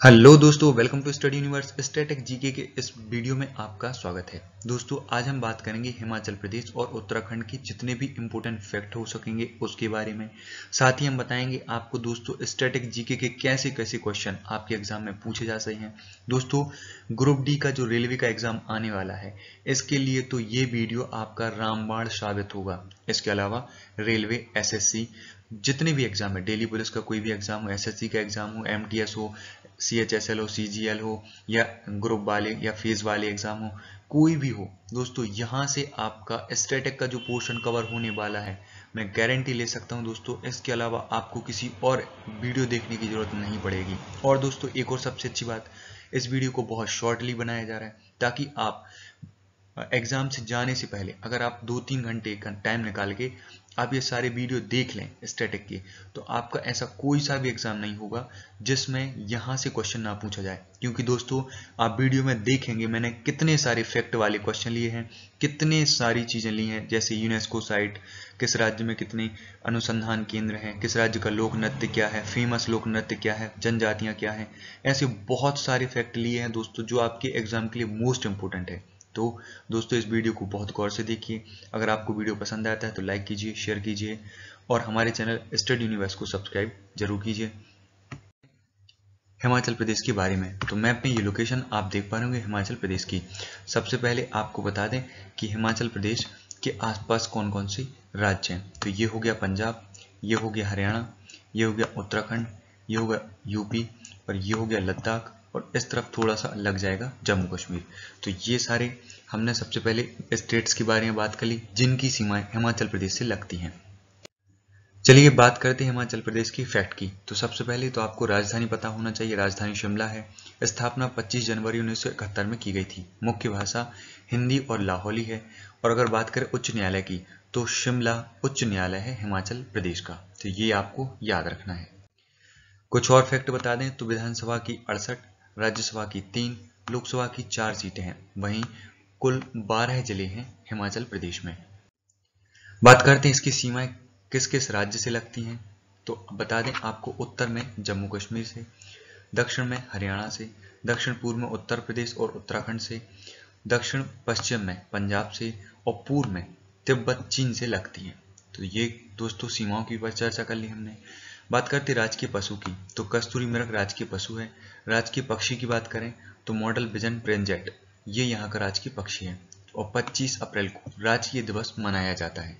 Hello दोस्तों, welcome to study universe. Static GK के इस वीडियो में आपका स्वागत है। दोस्तों, आज हम बात करेंगे हिमाचल प्रदेश और उत्तराखंड की जितने भी इंपॉर्टेंट फैक्ट हो सकेंगे उसके बारे में। साथ ही हम बताएंगे आपको दोस्तों स्टैटिक जीके के कैसे कैसे क्वेश्चन आपके एग्जाम में पूछे जा सकते हैं। दोस्तों, ग्रुप डी का जो रेलवे का एग्जाम आने वाला है, इसके लिए तो ये वीडियो आपका रामबाण साबित होगा। इसके अलावा रेलवे, एसएससी, जितने भी एग्जाम है, दिल्ली पुलिस का कोई भी एग्जाम हो, एसएससी का एग्जाम हो, एमटीएस हो, सीएचएसएल हो, सीजीएल हो, या ग्रुप वाले या फेज वाले एग्जाम हो, कोई भी हो दोस्तों, यहां से आपका स्टैटिक का जो पोर्शन कवर होने वाला है, मैं गारंटी ले सकता हूं दोस्तों। इसके अलावा आपको किसी और वीडियो देखने की जरूरत नहीं पड़ेगी। और दोस्तों, एक और सबसे अच्छी बात, इस वीडियो को बहुत शॉर्टली बनाया जा रहा है ताकि आप एग्जाम से जाने से पहले अगर आप 2-3 घंटे का टाइम निकाल के आप ये सारे वीडियो देख लें स्टैटिक के, तो आपका ऐसा कोई सा भी एग्जाम नहीं होगा जिसमें यहाँ से क्वेश्चन ना पूछा जाए। क्योंकि दोस्तों, आप वीडियो में देखेंगे मैंने कितने सारे फैक्ट वाले क्वेश्चन लिए हैं, कितने सारी चीजें ली हैं, जैसे यूनेस्को साइट, किस राज्य में कितने अनुसंधान केंद्र हैं, किस राज्य का लोक नृत्य क्या है, फेमस लोक नृत्य क्या है, जनजातियां क्या है, ऐसे बहुत सारे फैक्ट लिए हैं दोस्तों जो आपके एग्जाम के लिए मोस्ट इंपोर्टेंट है। तो दोस्तों, इस वीडियो को बहुत गौर से देखिए। अगर आपको वीडियो पसंद आता है तो लाइक कीजिए, शेयर कीजिए और हमारे चैनल स्टडी यूनिवर्स को सब्सक्राइब जरूर कीजिए। हिमाचल प्रदेश के बारे में तो मैप में ये लोकेशन आप देख पा रहे होंगे हिमाचल प्रदेश की। सबसे पहले आपको बता दें कि हिमाचल प्रदेश के आसपास कौन कौन से राज्य हैं। तो ये हो गया पंजाब, ये हो गया हरियाणा, ये हो गया उत्तराखंड, ये हो गया यूपी और ये हो गया लद्दाख, और इस तरफ थोड़ा सा लग जाएगा जम्मू कश्मीर। तो ये सारे हमने सबसे पहले स्टेट्स के बारे में बात कर ली जिनकी सीमाएं हिमाचल प्रदेश से लगती हैं। चलिए बात करते हैं हिमाचल प्रदेश की फैक्ट की। तो सबसे पहले तो आपको राजधानी पता होना चाहिए। राजधानी शिमला है। स्थापना 25 जनवरी 1971 में की गई थी। मुख्य भाषा हिंदी और लाहौली है। और अगर बात करें उच्च न्यायालय की, तो शिमला उच्च न्यायालय है हिमाचल प्रदेश का। तो ये आपको याद रखना है। कुछ और फैक्ट बता दें तो विधानसभा की 68, राज्यसभा की 3, लोकसभा की 4 सीटें हैं। वहीं कुल 12 जिले हैं हिमाचल प्रदेश में। बात करते हैं इसकी सीमाएं किस किस राज्य से लगती हैं। तो बता दें आपको, उत्तर में जम्मू कश्मीर से, दक्षिण में हरियाणा से, दक्षिण पूर्व में उत्तर प्रदेश और उत्तराखंड से, दक्षिण पश्चिम में पंजाब से और पूर्व में तिब्बत चीन से लगती हैं। तो ये दोस्तों सीमाओं की पर चर्चा कर ली हमने। बात करते राजकीय पशु की, तो कस्तूरी मृग राजकीय पशु है। राजकीय पक्षी की बात करें तो मॉडल पिजन प्रेंजेट, ये यहाँ का राजकीय पक्षी है। और 25 अप्रैल को राजकीय दिवस मनाया जाता है।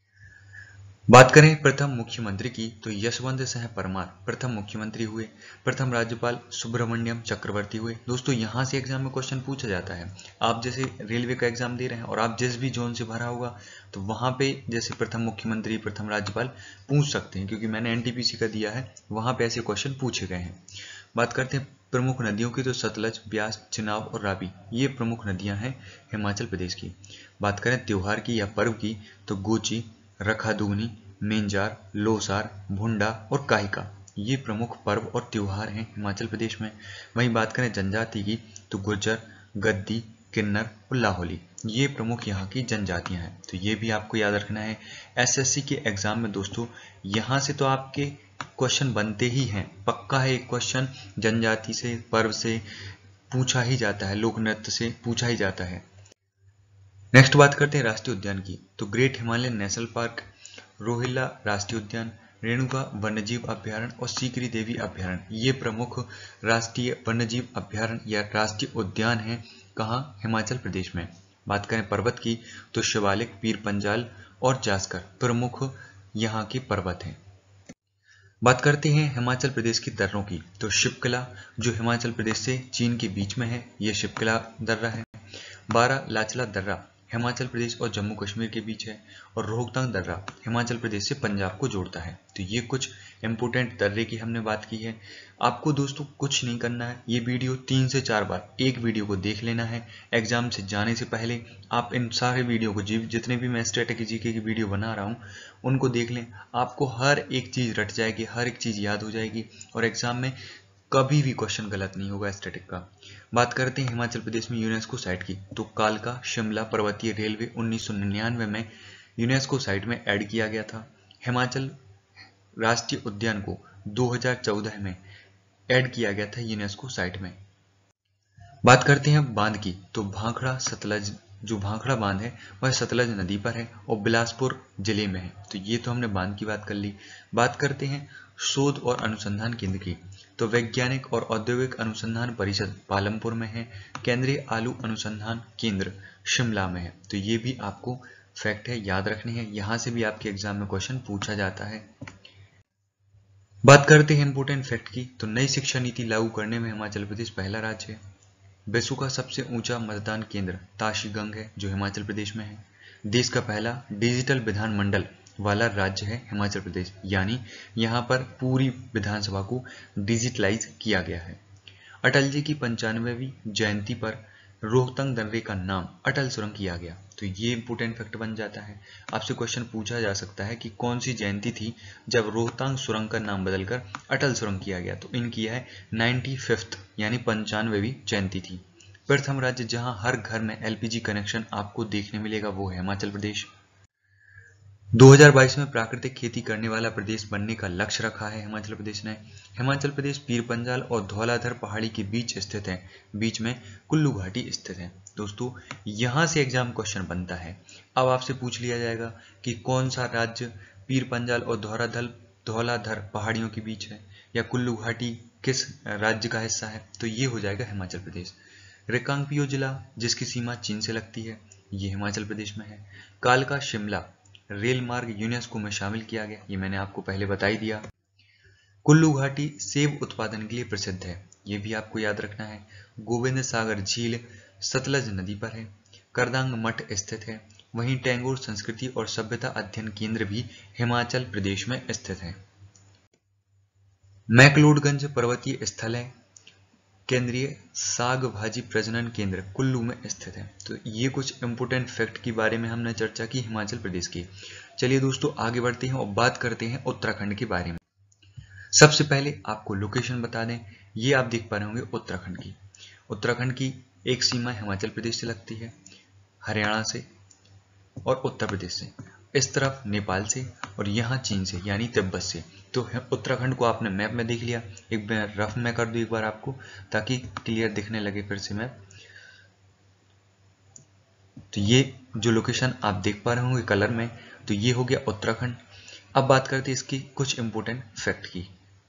बात करें प्रथम मुख्यमंत्री की, तो यशवंत सिंह परमार प्रथम मुख्यमंत्री हुए। प्रथम राज्यपाल सुब्रमण्यम चक्रवर्ती हुए। दोस्तों, यहां से एग्जाम में क्वेश्चन पूछा जाता है। आप जैसे रेलवे का एग्जाम दे रहे हैं और आप जिस भी जोन से भरा होगा, तो वहां पे जैसे प्रथम मुख्यमंत्री, प्रथम राज्यपाल पूछ सकते हैं, क्योंकि मैंने एनटीपीसी का दिया है, वहां पे ऐसे क्वेश्चन पूछे गए हैं। बात करते हैं प्रमुख नदियों की, तो सतलज, ब्यास, चिनाब और रावी, ये प्रमुख नदियां हैं हिमाचल प्रदेश की। बात करें त्योहार की या पर्व की, तो गोची, रखादुगनी, मेंजार, लोसार, भुंडा और काहिका, ये प्रमुख पर्व और त्योहार हैं हिमाचल प्रदेश में। वहीं बात करें जनजाति की, तो गुर्जर, गद्दी, किन्नर और लाहौली, ये प्रमुख यहाँ की जनजातियां हैं। तो ये भी आपको याद रखना है। एसएससी के एग्जाम में दोस्तों यहाँ से तो आपके क्वेश्चन बनते ही हैं, पक्का है एक क्वेश्चन जनजाति से, पर्व से पूछा ही जाता है, लोक नृत्य से पूछा ही जाता है। नेक्स्ट बात करते हैं राष्ट्रीय उद्यान की, तो great Himalayan national park, Rohilla राष्ट्रीय उद्यान, रेणुका वन्यजीव अभ्यारण्य और सीकरी देवी अभ्यारण्य, ये प्रमुख राष्ट्रीय वन्यजीव अभ्यारण्य या राष्ट्रीय उद्यान हैं कहाँ, हिमाचल प्रदेश में। बात करें पर्वत की, तो शिवालिक, पीर पंजाल और जास्कर प्रमुख यहाँ के पर्वत हैं। बात करते हैं हिमाचल प्रदेश की दर्रों की, तो शिवकिला जो हिमाचल प्रदेश से चीन के बीच में है, ये शिवकिला दर्रा है। बारा लाचला दर्रा हिमाचल प्रदेश और जम्मू कश्मीर के बीच है। और रोहतांग दर्रा हिमाचल प्रदेश से पंजाब को जोड़ता है। तो ये कुछ इंपोर्टेंट दर्रे की हमने बात की है। आपको दोस्तों कुछ नहीं करना है, ये वीडियो 3 से 4 बार एक वीडियो को देख लेना है। एग्जाम से जाने से पहले आप इन सारे वीडियो को, जितने भी मैं स्ट्रेटेजी जीके की वीडियो बना रहा हूँ, उनको देख लें। आपको हर एक चीज रट जाएगी, हर एक चीज याद हो जाएगी और एग्जाम में कभी भी क्वेश्चन गलत नहीं होगा स्टैटिक का। बात करते हैं हिमाचल प्रदेश में यूनेस्को साइट की, तो कालका शिमला पर्वतीय रेलवे 1999 में यूनेस्को साइट में ऐड किया गया था। हिमाचल राष्ट्रीय उद्यान को 2014 में ऐड किया गया था यूनेस्को साइट में। बात करते हैं बांध की, तो भाखड़ा सतलज, जो भाखड़ा बांध है वह सतलज नदी पर है और बिलासपुर जिले में है। तो ये तो हमने बांध की बात कर ली। बात करते हैं शोध और अनुसंधान केंद्र की, तो वैज्ञानिक और औद्योगिक अनुसंधान परिषद पालमपुर में है। केंद्रीय आलू अनुसंधान केंद्र शिमला में है। तो ये भी आपको फैक्ट है, याद रखने हैं, यहां से भी आपके एग्जाम में क्वेश्चन पूछा जाता है। बात करते हैं इंपोर्टेंट फैक्ट की, तो नई शिक्षा नीति लागू करने में हिमाचल प्रदेश पहला राज्य है। विश्व का सबसे ऊंचा मतदान केंद्र ताशीगंग है, जो हिमाचल प्रदेश में है। देश का पहला डिजिटल विधानमंडल वाला राज्य है हिमाचल प्रदेश, यानी यहाँ पर पूरी विधानसभा को डिजिटलाइज किया गया है। अटल जी की 95वीं जयंती पर रोहतांग दर्रे का नाम अटल सुरंग किया गया। तो ये इंपोर्टेंट फैक्ट बन जाता है। आपसे क्वेश्चन पूछा जा सकता है कि कौन सी जयंती थी जब रोहतांग सुरंग का नाम बदलकर अटल सुरंग किया गया। तो इनकी है 95th यानी 95वीं जयंती थी। प्रथम राज्य जहां हर घर में एलपीजी कनेक्शन आपको देखने मिलेगा वो है हिमाचल प्रदेश। 2022 में प्राकृतिक खेती करने वाला प्रदेश बनने का लक्ष्य रखा है हिमाचल प्रदेश ने। हिमाचल प्रदेश पीर पंजाल और धौलाधर पहाड़ी के बीच स्थित है, बीच में कुल्लू घाटी स्थित है। दोस्तों यहां से एग्जाम क्वेश्चन बनता है। अब आपसे पूछ लिया जाएगा कि कौन सा राज्य पीर पंजाल और धौलाधर पहाड़ियों के बीच है, या कुल्लू घाटी किस राज्य का हिस्सा है। तो ये हो जाएगा हिमाचल प्रदेश। रिकांगपिओ जिला जिसकी सीमा चीन से लगती है, ये हिमाचल प्रदेश में है। कालका शिमला रेल मार्ग यूनेस्को में शामिल किया गया, ये मैंने आपको पहले बता ही दिया। कुल्लू घाटी सेब उत्पादन के लिए प्रसिद्ध है, ये भी आपको याद रखना है। गोविंद सागर झील सतलज नदी पर है। करदांग मठ स्थित है। वहीं टैगोर संस्कृति और सभ्यता अध्ययन केंद्र भी हिमाचल प्रदेश में स्थित है। मैक्लोडगंज पर्वतीय स्थल है। केंद्रीय साग भाजी प्रजनन केंद्र कुल्लू में स्थित है। तो ये कुछ इंपोर्टेंट फैक्ट के बारे में हमने चर्चा की हिमाचल प्रदेश की। चलिए दोस्तों आगे बढ़ते हैं और बात करते हैं उत्तराखंड के बारे में। सबसे पहले आपको लोकेशन बता दें, ये आप देख पा रहे होंगे उत्तराखंड की। उत्तराखंड की एक सीमा हिमाचल प्रदेश से लगती है, हरियाणा से और उत्तर प्रदेश से, इस तरफ नेपाल से और यहाँ चीन से यानी तिब्बत से। तो उत्तराखंड को आपने मैप में देख लिया। एक बार रफ में कर दूं एक बार आपको, ताकि क्लियर दिखने लगे फिर से मैप। तो ये जो लोकेशन आप देख पा रहे होंगे कलर में, तो ये हो गया उत्तराखंड। अब बात करते हैं इसकी कुछ इंपोर्टेंट फैक्ट की।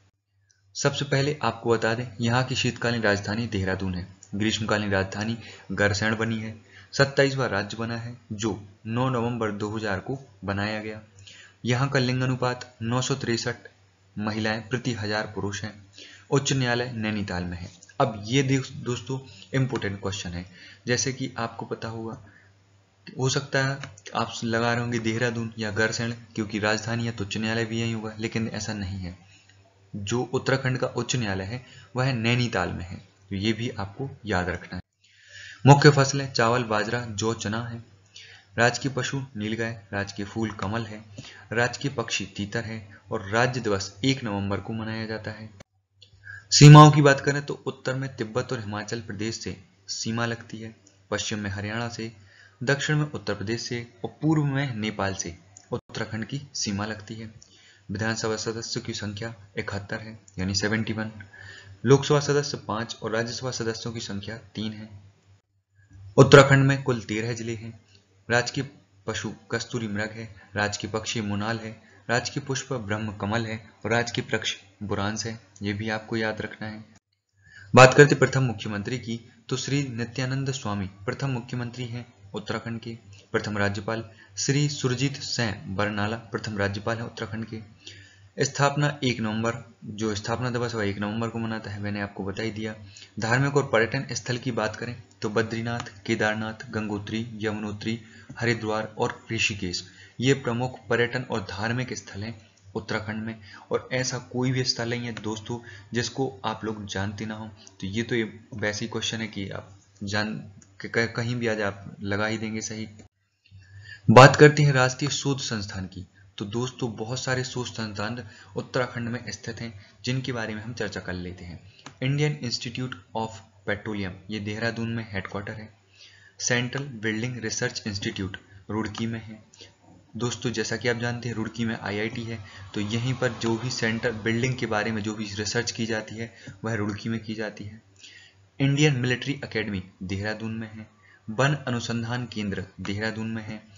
सबसे पहले आपको बता दें, यहाँ की शीतकालीन राजधानी देहरादून है। ग्रीष्मकालीन राजधानी गरसैंण बनी है। 27वां राज्य बना है जो 9 नवंबर 2000 को बनाया गया। यहाँ का लिंग अनुपात 963 महिलाएं प्रति 1000 पुरुष हैं। उच्च न्यायालय नैनीताल में है। अब ये दोस्तों इंपोर्टेंट क्वेश्चन है, जैसे कि आपको पता होगा, हो सकता है आप लगा रहे होंगे देहरादून या गरसैंण, क्योंकि राजधानी है तो उच्च न्यायालय भी यही होगा, लेकिन ऐसा नहीं है। जो उत्तराखंड का उच्च न्यायालय है वह नैनीताल में है। तो ये भी आपको याद रखना है। मुख्य फसलें चावल, बाजरा, जौ, चना है। राज्य के पशु नीलगाय, राज्य के फूल कमल है, राज्य के पक्षी तीतर है और राज्य दिवस 1 नवंबर को मनाया जाता है। सीमाओं की बात करें तो उत्तर में तिब्बत और हिमाचल प्रदेश से सीमा लगती है, पश्चिम में हरियाणा से, दक्षिण में उत्तर प्रदेश से और पूर्व में नेपाल से उत्तराखंड की सीमा लगती है। विधानसभा सदस्यों की संख्या 71 है यानी 71। लोकसभा सदस्य 5 और राज्यसभा सदस्यों की संख्या 3 है। उत्तराखंड में कुल 13 जिले हैं। राज्य के पशु कस्तूरी मृग है, राज्य के पक्षी मुनाल है, राज्य के पुष्प ब्रह्म कमल है और राज्य के वृक्ष बुरांस है। ये भी आपको याद रखना है। बात करते प्रथम मुख्यमंत्री की, तो श्री नित्यानंद स्वामी प्रथम मुख्यमंत्री हैं उत्तराखंड के। प्रथम राज्यपाल श्री सुरजीत सिंह बरनाला प्रथम राज्यपाल हैं उत्तराखंड के। स्थापना 1 नवंबर, जो स्थापना दिवस वह 1 नवंबर को मनाता है, मैंने आपको बता ही दिया। धार्मिक और पर्यटन स्थल की बात करें तो बद्रीनाथ, केदारनाथ, गंगोत्री, यमुनोत्री, हरिद्वार और ऋषिकेश ये प्रमुख पर्यटन और धार्मिक स्थल हैं उत्तराखंड में। और ऐसा कोई भी स्थल नहीं है दोस्तों जिसको आप लोग जानते ना हो। तो ये वैसे ही क्वेश्चन है कि आप कहीं भी आज आप लगा ही देंगे सही। बात करते हैं राष्ट्रीय शोध संस्थान की, तो दोस्तों बहुत सारे शोध संस्थान उत्तराखंड में स्थित हैं जिनके बारे में हम चर्चा कर लेते हैं। इंडियन इंस्टीट्यूट ऑफ पेट्रोलियम ये देहरादून में हेडक्वार्टर है। Central building research institute Roorkee में है। दोस्तों जैसा कि आप जानते हैं रुड़की में IIT है, तो यहीं पर जो भी सेंटर बिल्डिंग के बारे में जो भी रिसर्च की जाती है वह रुड़की में की जाती है। इंडियन मिलिट्री एकेडमी देहरादून में है, वन अनुसंधान केंद्र देहरादून में है,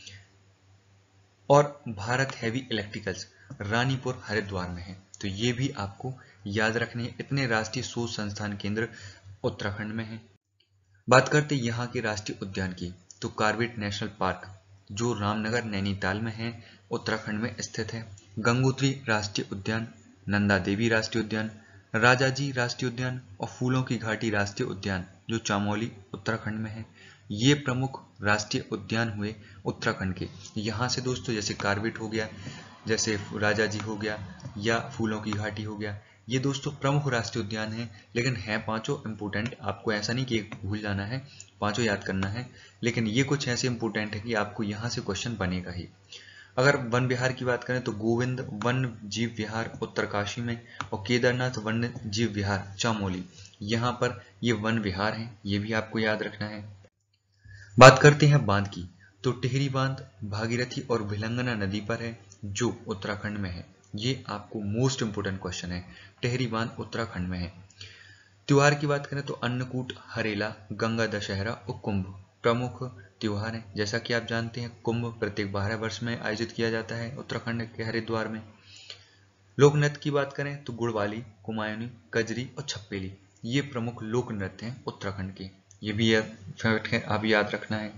और भारत हैवी इलेक्ट्रिकल्स रानीपुर हरिद्वार में है। तो ये भी आपको याद रखने हैं। इतने राष्ट्रीय शोध संस्थान केंद्र उत्तराखंड में है। बात करते हैं यहाँ के राष्ट्रीय उद्यान की, तो कार्बेट नेशनल पार्क जो रामनगर नैनीताल में है, उत्तराखंड में स्थित है। गंगोत्री राष्ट्रीय उद्यान, नंदा देवी राष्ट्रीय उद्यान, राजाजी राष्ट्रीय उद्यान और फूलों की घाटी राष्ट्रीय उद्यान जो चामोली उत्तराखंड में है। ये प्रमुख राष्ट्रीय उद्यान हुए उत्तराखंड के। यहाँ से दोस्तों जैसे कार्बेट हो गया, जैसे राजाजी हो गया, या फूलों की घाटी हो गया, ये दोस्तों प्रमुख राष्ट्रीय उद्यान हैं, लेकिन हैं पांचों इंपोर्टेंट। आपको ऐसा नहीं कि एक भूल जाना है, पांचों याद करना है, लेकिन ये कुछ ऐसे इंपोर्टेंट है कि आपको यहाँ से क्वेश्चन बनेगा ही। अगर वन विहार की बात करें तो गोविंद वन जीव विहार उत्तरकाशी में और केदारनाथ वन जीव विहार चामोली, यहाँ पर ये वन विहार हैं, ये भी आपको याद रखना है। बात करते हैं बांध की, तो टिहरी बांध भागीरथी और भिलंगना नदी पर है जो उत्तराखंड में है। ये आपको मोस्ट इंपोर्टेंट क्वेश्चन है, टिहरी बांध उत्तराखंड में है। त्योहार की बात करें तो अन्नकूट, हरेला, गंगा दशहरा और कुंभ प्रमुख त्योहार हैं। जैसा कि आप जानते हैं कुंभ प्रत्येक 12 वर्ष में आयोजित किया जाता है उत्तराखंड के हरिद्वार में। लोक नृत्य की बात करें तो गुड़वाली, कुमायूनी, कजरी और छप्पेली, ये प्रमुख लोक नृत्य हैं उत्तराखंड के। ये भी फैक्ट है, आप याद रखना है।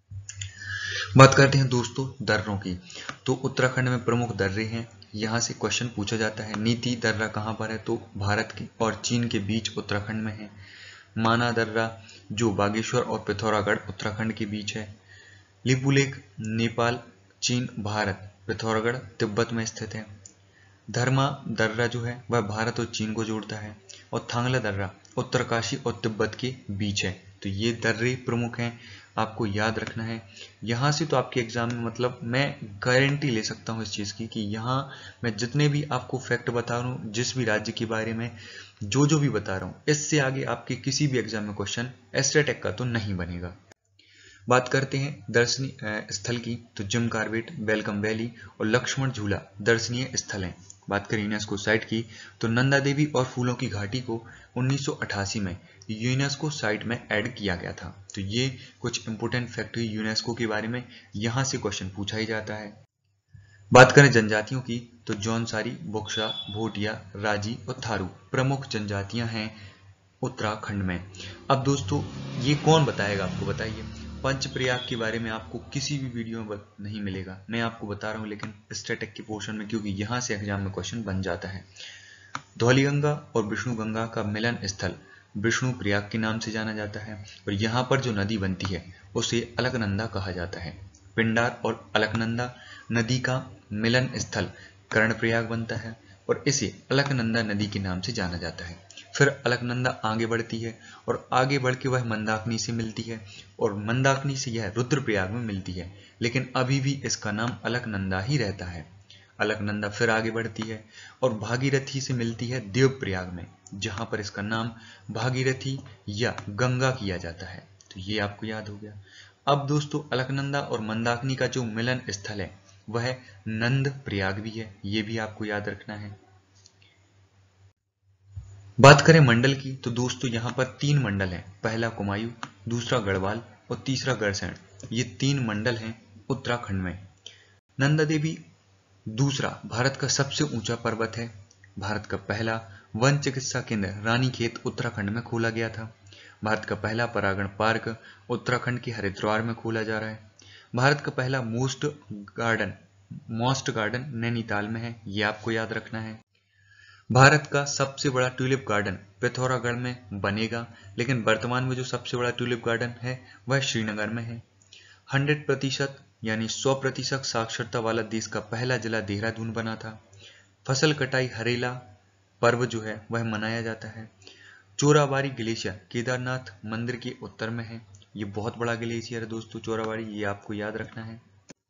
बात करते हैं दोस्तों दर्रों की, तो उत्तराखंड में प्रमुख दर्रे हैं। यहाँ से क्वेश्चन पूछा जाता है, नीति दर्रा कहाँ पर है, तो भारत के और चीन के बीच उत्तराखंड में है। माना दर्रा जो बागेश्वर और पिथौरागढ़ उत्तराखंड के बीच है। लिपुलेख नेपाल, चीन, भारत, पिथौरागढ़ तिब्बत में स्थित है। धर्मा दर्रा जो है वह भारत और चीन को जोड़ता है, और थांगला दर्रा उत्तरकाशी और तिब्बत के बीच है। तो ये दर्रे प्रमुख हैं, आपको याद रखना है। यहाँ से तो आपके एग्जाम में मतलब मैं गारंटी ले सकता हूँ इस चीज़ की कि यहाँ मैं जितने भी आपको फैक्ट बता रहा हूँ, जिस भी राज्य के बारे में जो भी बता रहा हूँ, इससे आगे आपके किसी भी एग्जाम में क्वेश्चन एस्ट्रेटेक का तो नहीं बनेगा। बात करते हैं दर्शनीय स्थल की, तो जिम कार्बेट, वेलकम वैली और लक्ष्मण झूला दर्शनीय स्थल हैं। बात करें यूनेस्को साइट की, तो नंदा देवी और फूलों की घाटी को 1988 में यूनेस्को साइट में ऐड किया गया था। तो ये कुछ इंपोर्टेंट फैक्ट हुई यूनेस्को के बारे में, यहाँ से क्वेश्चन पूछा ही जाता है। बात करें जनजातियों की, तो जौनसारी, बुक्शा, भोटिया, राजी और थारू प्रमुख जनजातियां हैं उत्तराखंड में। अब दोस्तों ये कौन बताएगा, आपको बताइए। पंचप्रयाग के बारे में आपको किसी भी वीडियो में नहीं मिलेगा, मैं आपको बता रहा हूँ, लेकिन स्टैटिक के पोर्शन में, क्योंकि यहाँ से एग्जाम में क्वेश्चन बन जाता है। धौलीगंगा और विष्णु गंगा का मिलन स्थल विष्णु प्रयाग के नाम से जाना जाता है, और यहाँ पर जो नदी बनती है उसे अलकनंदा कहा जाता है। पिंडार और अलकनंदा नदी का मिलन स्थल कर्णप्रयाग बनता है, और इसे अलकनंदा नदी के नाम से जाना जाता है। फिर अलकनंदा आगे बढ़ती है और आगे बढ़ के वह मंदाकिनी से मिलती है, और मंदाकिनी से यह रुद्रप्रयाग में मिलती है, लेकिन अभी भी इसका नाम अलकनंदा ही रहता है। अलकनंदा फिर आगे बढ़ती है और भागीरथी से मिलती है देवप्रयाग में, जहां पर इसका नाम भागीरथी या गंगा किया जाता है। तो ये आपको याद हो गया। अब दोस्तों अलकनंदा और मंदाकिनी का जो मिलन स्थल है वह नंद प्रयाग भी है, ये भी आपको याद रखना है। बात करें मंडल की, तो दोस्तों यहाँ पर 3 मंडल हैं, पहला कुमायूं, दूसरा गढ़वाल और तीसरा गढ़सैण। ये 3 मंडल हैं उत्तराखंड में। नंदा देवी दूसरा भारत का सबसे ऊंचा पर्वत है। भारत का पहला वन चिकित्सा केंद्र रानीखेत उत्तराखंड में खोला गया था। भारत का पहला परागण पार्क उत्तराखंड के हरिद्वार में खोला जा रहा है। भारत का पहला मोस्ट गार्डन नैनीताल में है, ये आपको याद रखना है। भारत का सबसे बड़ा ट्यूलिप गार्डन पिथौरागढ़ में बनेगा, लेकिन वर्तमान में जो सबसे बड़ा ट्यूलिप गार्डन है वह श्रीनगर में है। 100% यानी 100% साक्षरता वाला देश का पहला जिला देहरादून बना था। फसल कटाई हरेला पर्व जो है वह मनाया जाता है। चोराबाड़ी ग्लेशियर केदारनाथ मंदिर के उत्तर में है, ये बहुत बड़ा ग्लेशियर है दोस्तों चोराबाड़ी, ये आपको याद रखना है।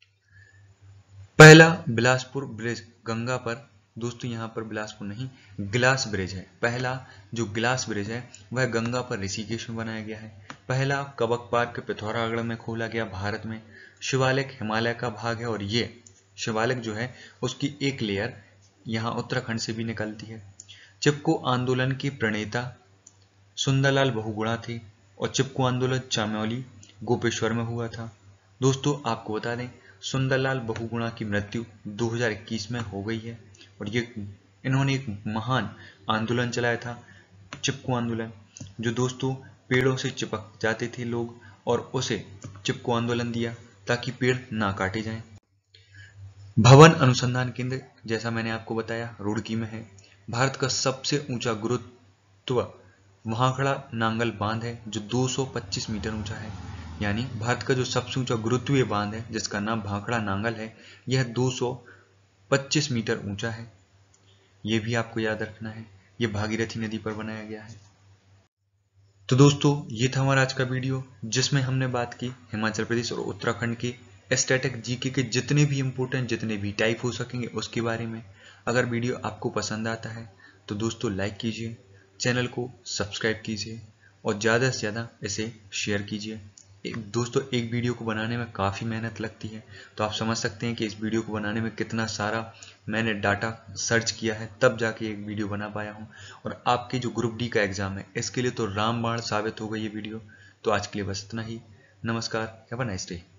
पहला बिलासपुर ब्रिज गंगा पर, दोस्तों यहाँ पर बिलासपुर नहीं गिलास ब्रिज है। पहला जो गिलास ब्रिज है वह गंगा पर ऋषिकेश में बनाया गया है। पहला कबक पार्क पिथौरागढ़ में खोला गया भारत में। शिवालिक हिमालय का भाग है और ये शिवालिक जो है उसकी एक लेयर यहाँ उत्तराखंड से भी निकलती है। चिपको आंदोलन के प्रणेता सुंदरलाल बहुगुणा थे और चिपको आंदोलन चमोली गोपेश्वर में हुआ था। दोस्तों आपको बता दें सुंदरलाल बहुगुणा की मृत्यु 2021 में हो गई है और इन्होंने एक महान आंदोलन चलाया था, चिपको आंदोलन, जो दोस्तों पेड़ों से चिपक जाते थे लोग और उसे चिपको आंदोलन दिया ताकि पेड़ ना काटे जाएं। भवन अनुसंधान केंद्र जैसा मैंने आपको बताया रुड़की में है। भारत का सबसे ऊंचा गुरुत्व भाखड़ा नांगल बांध है जो 225 मीटर ऊंचा है। यानी भारत का जो सबसे ऊंचा गुरुत्वीय बांध है जिसका नाम भाखड़ा नांगल है, यह 225 मीटर ऊंचा है। यह भी आपको याद रखना है। यह भागीरथी नदी पर बनाया गया है। तो दोस्तों ये था हमारा आज का वीडियो जिसमें हमने बात की हिमाचल प्रदेश और उत्तराखंड के स्टैटिक जीके के जितने भी इंपोर्टेंट जितने भी टाइप हो सकेंगे उसके बारे में। अगर वीडियो आपको पसंद आता है तो दोस्तों लाइक कीजिए, चैनल को सब्सक्राइब कीजिए और ज़्यादा से ज़्यादा इसे शेयर कीजिए। दोस्तों एक वीडियो को बनाने में काफ़ी मेहनत लगती है, तो आप समझ सकते हैं कि इस वीडियो को बनाने में कितना सारा मैंने डाटा सर्च किया है तब जाके एक वीडियो बना पाया हूँ। और आपके जो ग्रुप डी का एग्ज़ाम है इसके लिए तो रामबाण साबित होगा ये वीडियो। तो आज के लिए बस इतना ही। नमस्कार, हैव अ नाइस डे।